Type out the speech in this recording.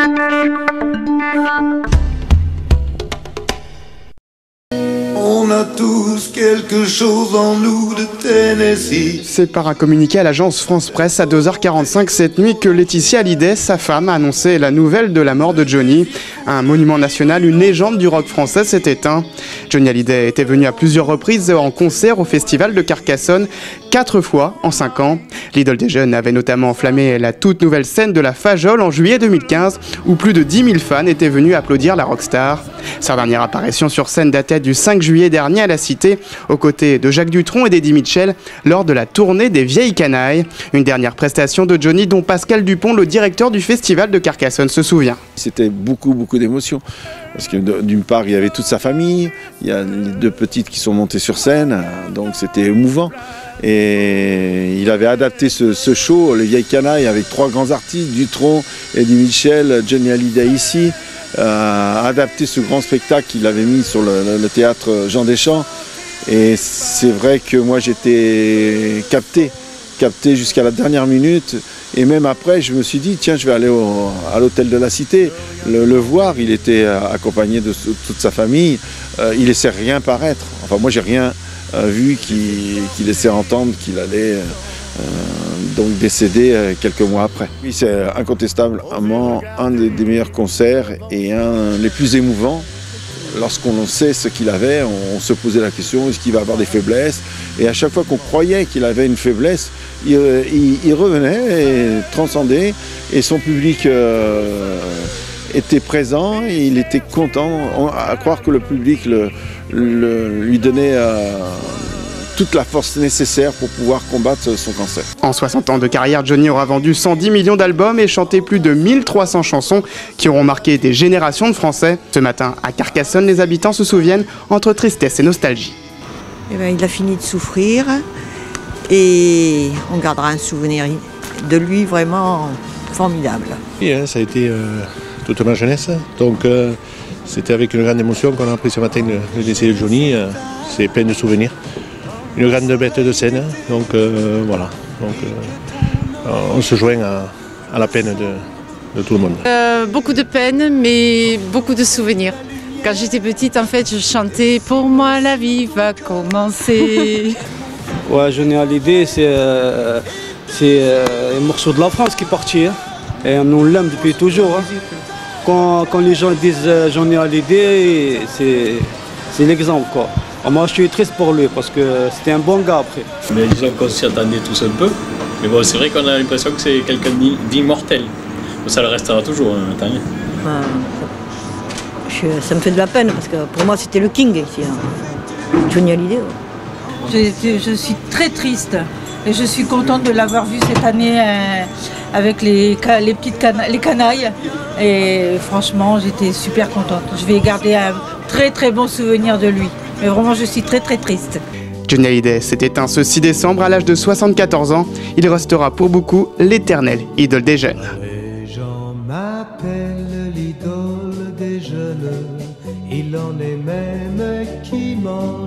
On a tous quelque chose en nous de Tennessee. C'est par un communiqué à l'agence France Presse à 2h45 cette nuit que Laetitia Hallyday, sa femme, a annoncé la nouvelle de la mort de Johnny. Un monument national, une légende du rock français s'est éteint. Johnny Hallyday était venu à plusieurs reprises en concert au festival de Carcassonne, 4 fois en 5 ans. L'idole des jeunes avait notamment enflammé la toute nouvelle scène de la Fajole en juillet 2015, où plus de 10 000 fans étaient venus applaudir la rockstar. Sa dernière apparition sur scène datait du 5 juillet dernier à la Cité, aux côtés de Jacques Dutronc et d'Eddie Mitchell, lors de la tournée des Vieilles Canailles. Une dernière prestation de Johnny dont Pascal Dupont, le directeur du festival de Carcassonne, se souvient. C'était beaucoup d'émotions. Parce que d'une part, il y avait toute sa famille, il y a les 2 petites qui sont montées sur scène, donc c'était émouvant. Et il avait adapté ce show, les Vieilles Canailles, avec 3 grands artistes, Dutronc, Eddie Mitchell, Johnny Hallyday ici, adapté ce grand spectacle qu'il avait mis sur le théâtre Jean Deschamps. Et c'est vrai que moi j'étais capté jusqu'à la dernière minute. Et même après, je me suis dit, tiens, je vais aller à l'hôtel de la Cité, le voir. Il était accompagné de toute sa famille. Il laissait rien paraître. Enfin, moi, j'ai rien vu qui laissait entendre qu'il allait donc décéder quelques mois après. Oui, c'est incontestablement un des meilleurs concerts et un des plus émouvants. Lorsqu'on sait ce qu'il avait, on se posait la question, est-ce qu'il va avoir des faiblesses? Et à chaque fois qu'on croyait qu'il avait une faiblesse, il revenait et transcendait. Et son public était présent et il était content. À croire que le public lui donnait toute la force nécessaire pour pouvoir combattre son cancer. En 60 ans de carrière, Johnny aura vendu 110 millions d'albums et chanté plus de 1300 chansons qui auront marqué des générations de Français. Ce matin, à Carcassonne, les habitants se souviennent entre tristesse et nostalgie. Eh bien, il a fini de souffrir et on gardera un souvenir de lui vraiment formidable. Oui, ça a été toute ma jeunesse, donc c'était avec une grande émotion qu'on a appris ce matin le décès de Johnny. C'est plein de souvenirs. Une grande bête de scène, donc voilà. Donc, on se joint à la peine de tout le monde. Beaucoup de peine, mais beaucoup de souvenirs. Quand j'étais petite, en fait, je chantais « Pour moi, la vie va commencer ». Ouais, Johnny Hallyday, c'est un morceau de la France qui est parti. Hein. Et on l'aime depuis toujours. Hein. Quand les gens disent Johnny Hallyday, c'est l'exemple, quoi. Moi, je suis triste pour lui parce que c'était un bon gars après. Mais disons qu'on s'y attendait tous un peu. Mais bon, c'est vrai qu'on a l'impression que c'est quelqu'un d'immortel. Ça le restera toujours, tant mieux. Ça me fait de la peine parce que pour moi, c'était le king ici. Hein. Johnny Hallyday. Ouais. Je suis très triste et je suis contente de l'avoir vu cette année avec les canailles. Et franchement, j'étais super contente. Je vais garder un très bon souvenir de lui. Mais vraiment, je suis très triste. Johnny Hallyday s'est éteint ce 6 décembre à l'âge de 74 ans. Il restera pour beaucoup l'éternelle idole des jeunes. Les gens m'appellent l'idole des jeunes. Il en est même qui m'en